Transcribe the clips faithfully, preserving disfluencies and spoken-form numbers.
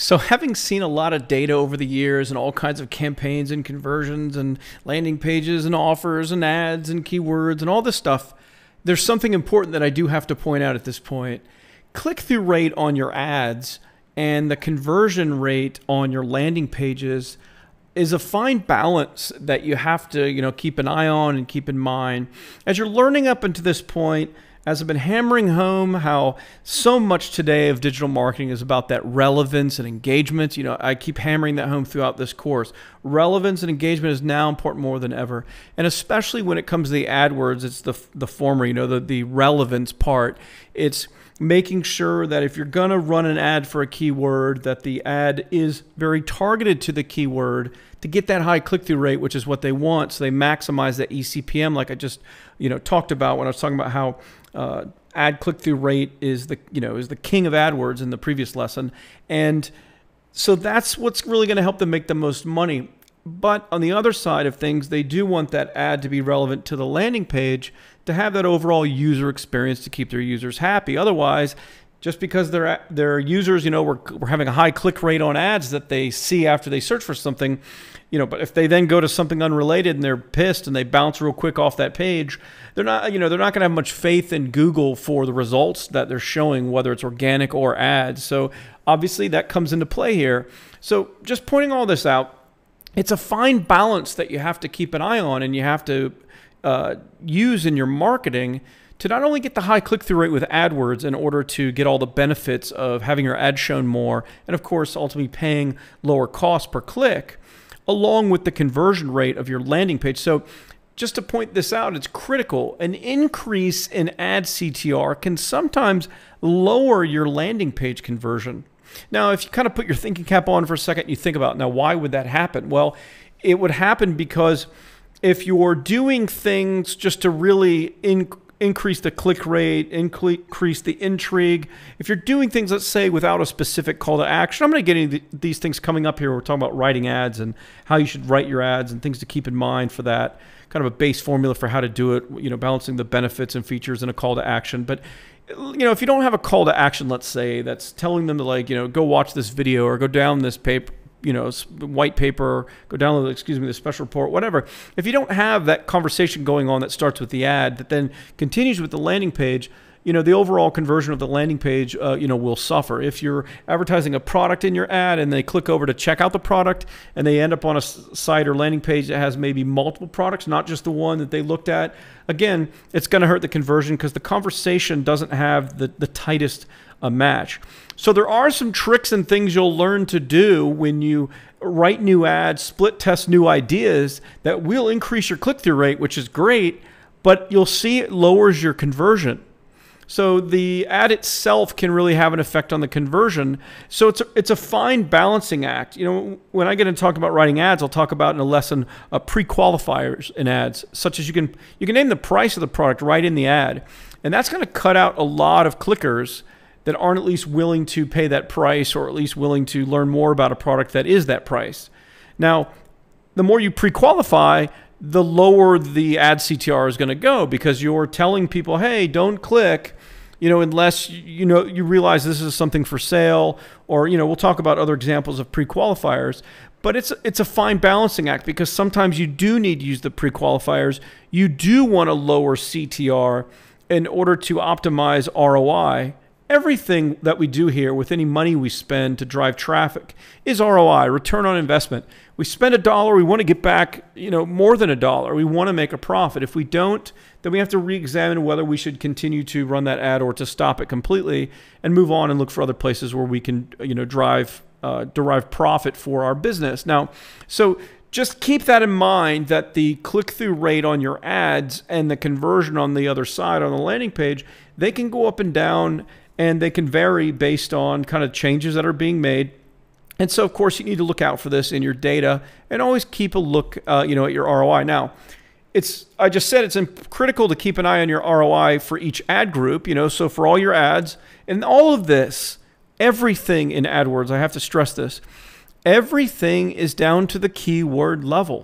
So having seen a lot of data over the years and all kinds of campaigns and conversions and landing pages and offers and ads and keywords and all this stuff, there's something important that I do have to point out at this point. Click-through rate on your ads and the conversion rate on your landing pages is a fine balance that you have to, you know, keep an eye on and keep in mind. As you're learning up until this point, as I've been hammering home how so much today of digital marketing is about that relevance and engagement. You know, I keep hammering that home throughout this course. Relevance and engagement is now important more than ever. And especially when it comes to the AdWords, it's the, the former, you know, the, the relevance part. It's making sure that if you're going to run an ad for a keyword, that the ad is very targeted to the keyword to get that high click-through rate, which is what they want. So they maximize that E C P M, like I just, you know, talked about when I was talking about how uh, ad click-through rate is the, you know, is the king of AdWords in the previous lesson. And so that's what's really going to help them make the most money. But on the other side of things, they do want that ad to be relevant to the landing page to have that overall user experience to keep their users happy. Otherwise, just because their their users, you know, we're, we're having a high click rate on ads that they see after they search for something, you know, but if they then go to something unrelated and they're pissed and they bounce real quick off that page, they're not, you know, they're not going to have much faith in Google for the results that they're showing, whether it's organic or ads. So obviously that comes into play here. So just pointing all this out, it's a fine balance that you have to keep an eye on and you have to uh, use in your marketing to not only get the high click-through rate with AdWords in order to get all the benefits of having your ad shown more, and of course ultimately paying lower cost per click, along with the conversion rate of your landing page. So just to point this out, it's critical. An increase in Ad C T R can sometimes lower your landing page conversion. Now, if you kind of put your thinking cap on for a second, you think about, now why would that happen? Well, it would happen because if you're doing things just to really increase increase the click rate, increase the intrigue. If you're doing things, let's say, without a specific call to action, I'm going to get into these things coming up here. We're talking about writing ads and how you should write your ads and things to keep in mind for that, kind of a base formula for how to do it, you know, balancing the benefits and features and a call to action. But, you know, if you don't have a call to action, let's say, that's telling them to, like, you know, go watch this video or go down this paper, you know, white paper, go download, excuse me, the special report, whatever. If you don't have that conversation going on that starts with the ad that then continues with the landing page, you know, the overall conversion of the landing page, uh, you know, will suffer. If you're advertising a product in your ad and they click over to check out the product and they end up on a site or landing page that has maybe multiple products, not just the one that they looked at, again, it's going to hurt the conversion because the conversation doesn't have the, the tightest uh, match. So there are some tricks and things you'll learn to do when you write new ads, split test new ideas that will increase your click-through rate, which is great, but you'll see it lowers your conversion. So the ad itself can really have an effect on the conversion. So it's a, it's a fine balancing act. You know, when I get into talk about writing ads, I'll talk about in a lesson uh, pre-qualifiers in ads, such as you can you can name the price of the product right in the ad, and that's going to cut out a lot of clickers that aren't at least willing to pay that price or at least willing to learn more about a product that is that price. Now, the more you pre-qualify, the lower the Ad C T R is going to go because you're telling people, hey, don't click, you know, unless you know you realize this is something for sale, or, you know, we'll talk about other examples of pre-qualifiers. But it's it's a fine balancing act because sometimes you do need to use the pre-qualifiers. You do want to lower C T R in order to optimize R O I. Everything that we do here with any money we spend to drive traffic is R O I, return on investment. We spend a dollar, we want to get back, you know, more than a dollar. We want to make a profit. If we don't, then we have to re-examine whether we should continue to run that ad or to stop it completely and move on and look for other places where we can, you know, drive, uh, derive profit for our business. Now, so just keep that in mind, that the click-through rate on your ads and the conversion on the other side on the landing page, they can go up and down, and they can vary based on kind of changes that are being made. And so, of course, you need to look out for this in your data and always keep a look, uh, you know, at your R O I. Now, it's I just said it's critical to keep an eye on your R O I for each ad group, you know, so for all your ads and all of this, everything in AdWords, I have to stress this, everything is down to the keyword level.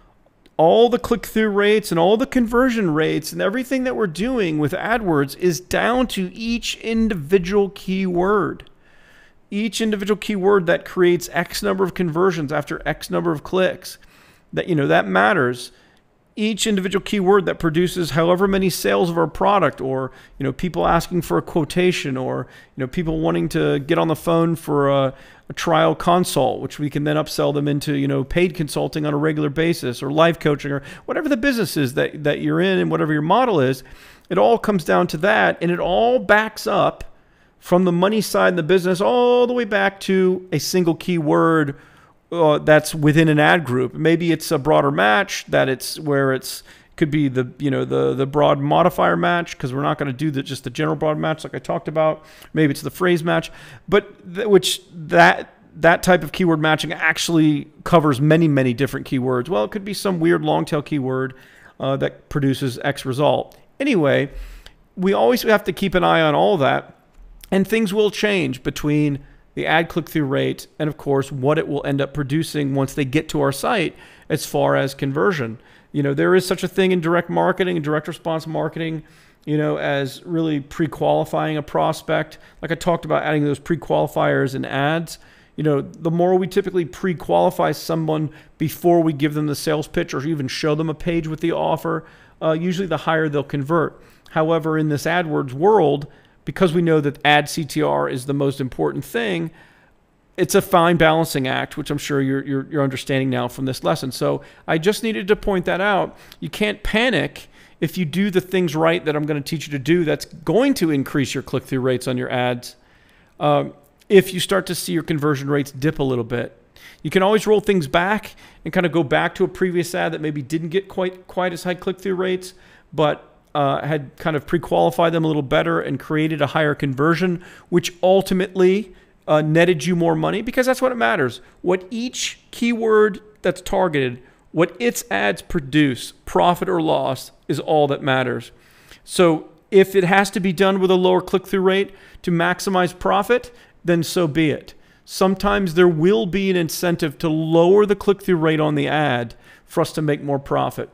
All the click-through rates and all the conversion rates and everything that we're doing with AdWords is down to each individual keyword. each individual keyword that creates X number of conversions after X number of clicks, that, you know, that matters. Each individual keyword that produces however many sales of our product, or, you know, people asking for a quotation, or, you know, people wanting to get on the phone for a, a trial consult, which we can then upsell them into, you know, paid consulting on a regular basis, or life coaching, or whatever the business is that, that you're in and whatever your model is. It all comes down to that, and it all backs up from the money side in the business all the way back to a single keyword uh, that's within an ad group. Maybe it's a broader match, that it's where it's could be the, you know, the the broad modifier match, because we're not going to do the, just the general broad match like I talked about. Maybe it's the phrase match, but th which that that type of keyword matching actually covers many many different keywords. Well, it could be some weird long tail keyword uh, that produces X result. Anyway, we always have to keep an eye on all that, and things will change between the ad click-through rate and, of course, what it will end up producing once they get to our site as far as conversion. You know, there is such a thing in direct marketing and direct response marketing, you know, as really pre-qualifying a prospect. Like I talked about, adding those pre-qualifiers in ads. You know, the more we typically pre-qualify someone before we give them the sales pitch or even show them a page with the offer, uh, usually the higher they'll convert. However, in this AdWords world, because we know that Ad C T R is the most important thing, it's a fine balancing act, which I'm sure you're, you're, you're understanding now from this lesson. So I just needed to point that out. You can't panic if you do the things right that I'm going to teach you to do. That's going to increase your click-through rates on your ads. Um, if you start to see your conversion rates dip a little bit, you can always roll things back and kind of go back to a previous ad that maybe didn't get quite quite as high click-through rates, but uh, had kind of pre-qualified them a little better and created a higher conversion, which ultimately uh, netted you more money, because that's what it matters. What each keyword that's targeted, what its ads produce, profit or loss, is all that matters. So if it has to be done with a lower click-through rate to maximize profit, then so be it. Sometimes there will be an incentive to lower the click-through rate on the ad for us to make more profit.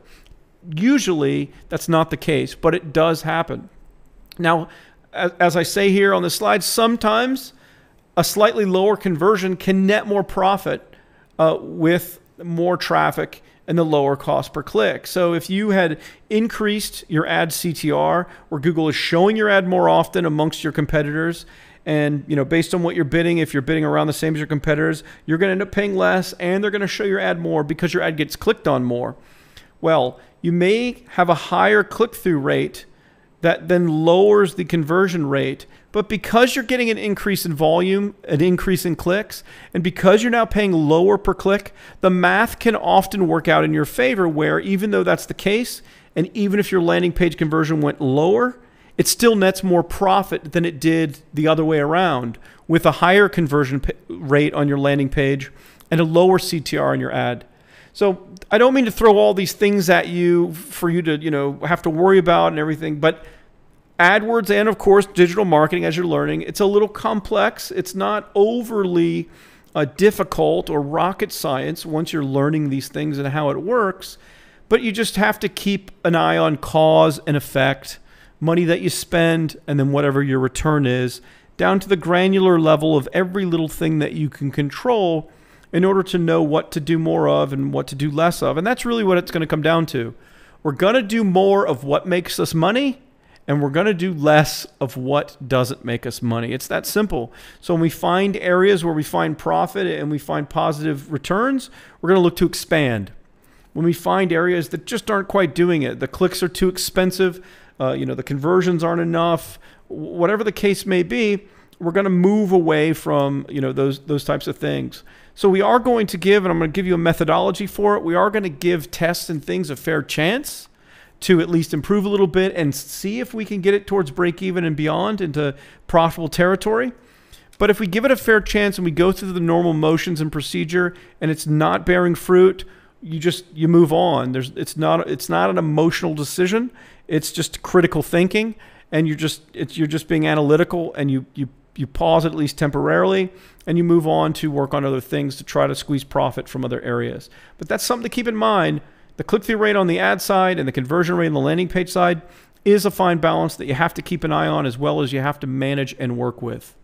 Usually that's not the case, but it does happen. Now, as, as I say here on the slide, sometimes a slightly lower conversion can net more profit uh, with more traffic and the lower cost per click. So if you had increased your ad C T R, where Google is showing your ad more often amongst your competitors, and, you know, based on what you're bidding, if you're bidding around the same as your competitors, you're going to end up paying less, and they're going to show your ad more because your ad gets clicked on more. Well, you may have a higher click-through rate that then lowers the conversion rate, but because you're getting an increase in volume, an increase in clicks, and because you're now paying lower per click, the math can often work out in your favor, where even though that's the case, and even if your landing page conversion went lower, it still nets more profit than it did the other way around, with a higher conversion rate on your landing page and a lower C T R on your ad. So I don't mean to throw all these things at you for you to, you know, have to worry about and everything, but AdWords and, of course, digital marketing, as you're learning, it's a little complex. It's not overly uh, difficult or rocket science once you're learning these things and how it works, but you just have to keep an eye on cause and effect, money that you spend, and then whatever your return is, down to the granular level of every little thing that you can control, in order to know what to do more of and what to do less of. And that's really what it's going to come down to. We're going to do more of what makes us money, and we're going to do less of what doesn't make us money. It's that simple. So when we find areas where we find profit and we find positive returns, we're going to look to expand. When we find areas that just aren't quite doing it, the clicks are too expensive, uh, you know, the conversions aren't enough, whatever the case may be, we're going to move away from, you know, those those types of things. So we are going to give, and I'm going to give you a methodology for it, we are going to give tests and things a fair chance to at least improve a little bit and see if we can get it towards break even and beyond into profitable territory. But if we give it a fair chance and we go through the normal motions and procedure and it's not bearing fruit, you just you move on. There's it's not it's not an emotional decision. It's just critical thinking, and you're just it's you're just being analytical, and you you you pause at least temporarily, and you move on to work on other things to try to squeeze profit from other areas. But that's something to keep in mind. The click-through rate on the ad side and the conversion rate on the landing page side is a fine balance that you have to keep an eye on, as well as you have to manage and work with.